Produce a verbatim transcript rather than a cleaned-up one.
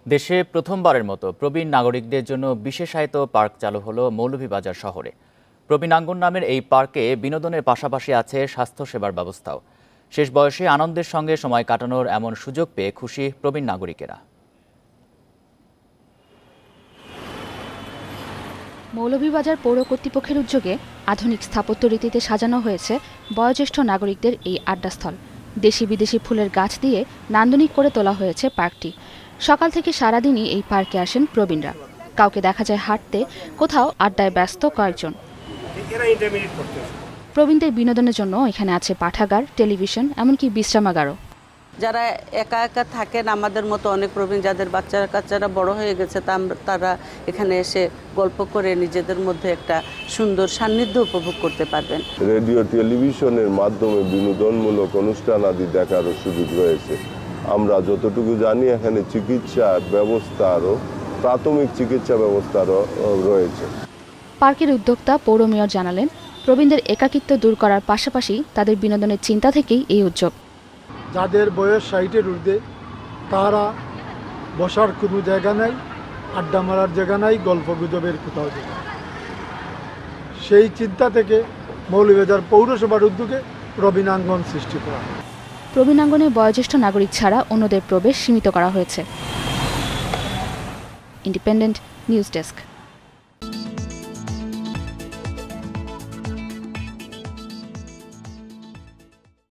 দেশে প্রথমবারের মতো প্রবীণ নাগরিকদের জন্য বিশেষায়িত পার্ক চালু হলো মৌলভীবাজার শহরে। প্রবীণাঙ্গন নামের এই পার্কে বিনোদনের পাশাপাশি আছে স্বাস্থ্যসেবার ব্যবস্থাও। শেষ বয়সে আনন্দের সঙ্গে সময় কাটানোর এমন সুযোগ পেয়ে খুশি প্রবীণ নাগরিকেরা। মৌলভীবাজার পৌর কর্তৃপক্ষের উদ্যোগে আধুনিক স্থাপত্য রীতিতে সাজানো হয়েছে বয়োজ্যেষ্ঠ নাগরিকদের এই আড্ডাস্থল। দেশি বিদেশি ফুলের গাছ দিয়ে নান্দনিক করে তোলা হয়েছে পার্কটি। সকাল থেকে সারাদিনই এই পার্কে আসেন প্রবীণরা। কাউকে দেখা যায় হাঁটতে, কোথাও আড্ডায় ব্যস্ত কয়েকজন। প্রবীণদের বিনোদনের জন্য এখানে আছে পাঠাগার, টেলিভিশন, এমনকি বিশ্রামাগারও। যারা একা একা থাকেন, আমাদের মতো অনেক প্রবীণ যাদের বাচ্চারা কাচ্চারা বড় হয়ে গেছে, তারা এখানে এসে গল্প করে নিজেদের মধ্যে একটা সুন্দর সান্নিধ্য উপভোগ করতে পারবেন। রেডিও টেলিভিশনের মাধ্যমে বিনোদনমূলক অনুষ্ঠান আদি দেখারও সুযোগ রয়েছে। আমরা যতটুকু জানি এখানে চিকিৎসার ব্যবস্থা আরও প্রাথমিক চিকিৎসা ব্যবস্থারও রয়েছে। পার্কের উদ্যোক্তা পৌর মেয়র জানালেন, প্রবীণদের একাকিত্ব দূর করার পাশাপাশি তাদের বিনোদনের চিন্তা থেকেই এই উদ্যোগ। যাদের বয়স ষাটের ঊর্ধ্বে, তারা বসার কোনো জায়গা নাই, আড্ডা মারার জায়গা নাই, গল্প গুজবের কোথাও জায়গা। সেই চিন্তা থেকে মৌলভীবাজার পৌরসভার উদ্যোগে প্রবীণাঙ্গন সৃষ্টি করা হয়। প্রবীণাঙ্গনে বয়োজ্যেষ্ঠ নাগরিক ছাড়া অন্যদের প্রবেশ সীমিত করা হয়েছে। Independent news desk.